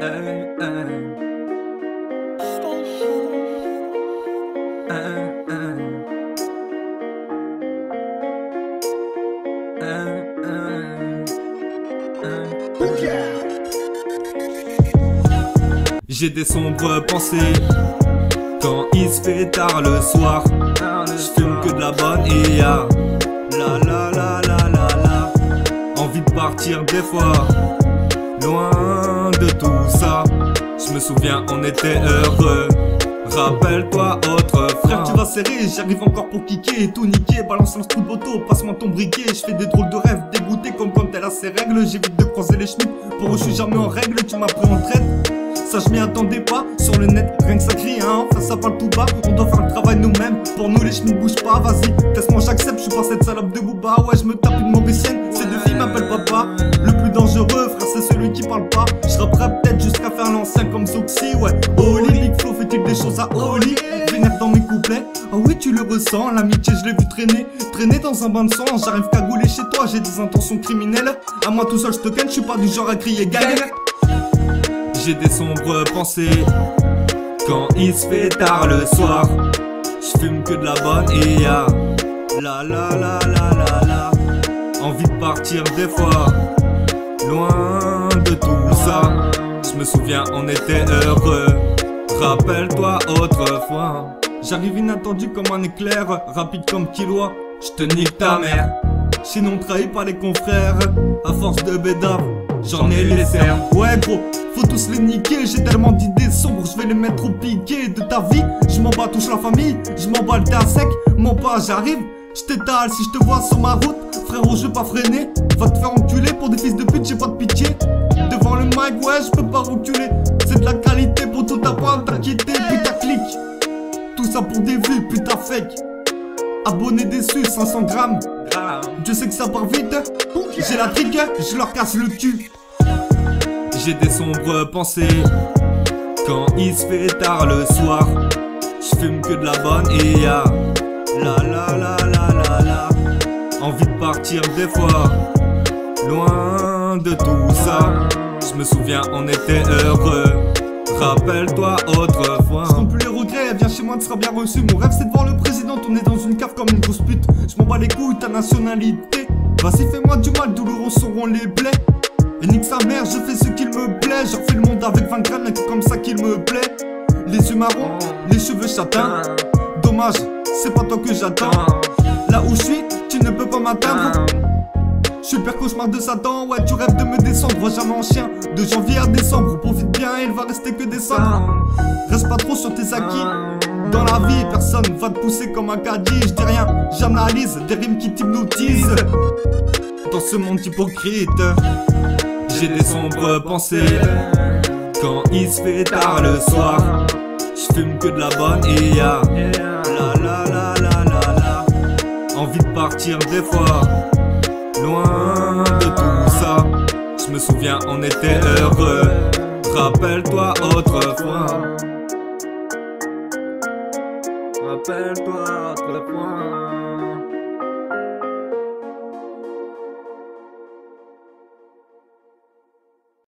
J'ai des sombres pensées quand il se fait tard le soir. J'fume que de la bonne et y'a la envie de partir des fois, loin de tout ça. Je me souviens on était heureux. Rappelle-toi autre frère, tu vas serrer, j'arrive encore pour kicker, tout niquer, balance un trou de poteau, passe-moi ton briquet. Je fais des drôles de rêves, dégoûté comme quand elle a ses règles. J'évite de croiser les chemins, pour eux je suis jamais en règle. Tu m'as pris en traite, ça je m'y attendais pas. Sur le net, rien que ça crie, hein, enfin ça parle tout bas. On doit faire le travail nous-mêmes, pour nous les chemins bougent pas. Vas-y, teste-moi, j'accepte, je suis pas cette salope de Booba. Ouais, je me tape une mauricienne, ces deux filles m'appellent papa. Le plus dangereux, frère, c'est celui qui parle pas. Je rapperai peut-être jusqu'à faire l'ancien comme Zoxy, ouais. Oli, Big Flo fait-il des choses à Oli? Vénère dans mes couplets, oh oui tu le ressens. L'amitié je l'ai vu traîner dans un bain de sang. J'arrive cagoulé chez toi, j'ai des intentions criminelles. À moi tout seul je te ken, je suis pas du genre à crier gang. J'ai des sombres pensées quand il se fait tard le soir. J'fume que de la bonne et y'a la envie de partir des fois, loin de tout ça. Je me souviens on était heureux. Rappelle-toi autrefois. J'arrive inattendu comme un éclair, rapide comme Killua. J'te nique ta mère. Sinon trahi par les confrères, à force de bédard, j'en ai les cerfs. Ouais gros, faut tous les niquer. J'ai tellement d'idées sombres, je vais les mettre au piqué de ta vie. Je m'en bats, touche la famille, je m'en bats le thé à sec. Mon pas j'arrive, j't'étale si je te vois sur ma route. Frérot je vais pas freiner, va te faire enculer pour des fils de pute, j'ai pas de pitié. Devant le mic ouais je peux pas reculer. C'est de la qualité pour tout ta pointe, t'as quitté puis t'as clic. Tout ça pour des vues, putain fake. Abonné déçu, 500 grammes. Je sais que ça part vite. J'ai la trique, je leur casse le cul. J'ai des sombres pensées quand il se fait tard le soir. J'fume que de la bonne et y'a la envie de partir des fois, loin de tout ça. Je me souviens on était heureux. Rappelle-toi autrefois. Je compte plus les regrets, viens chez moi, tu seras bien reçu. Mon rêve c'est de voir le président tourner dans une cave comme une grosse pute. Je m'en bats les couilles, ta nationalité. Vas-y fais-moi du mal, douloureux seront les plaies. Et nique sa mère, je fais ce qu'il me plaît. Je refais le monde avec 20 grammes, c'est comme ça qu'il me plaît. Les yeux marrons, les cheveux châtains. Dommage, c'est pas toi que j'attends. Là où je suis, tu ne peux pas m'atteindre. Je suis le pire cauchemar de Satan, ouais tu rêves de me descendre, vois jamais en chien. De janvier à décembre, profite bien, il va rester que décembre. Reste pas trop sur tes acquis. Dans la vie, personne va te pousser comme un caddie. Je dis rien, j'analyse, des rimes qui t'hypnotisent. Dans ce monde hypocrite, j'ai des sombres pensées quand il se fait tard le soir. J'fume que de la bonne et y'a la envie de partir des fois, loin de tout ça. Je me souviens on était heureux. Rappelle-toi autrefois. Rappelle-toi autrefois.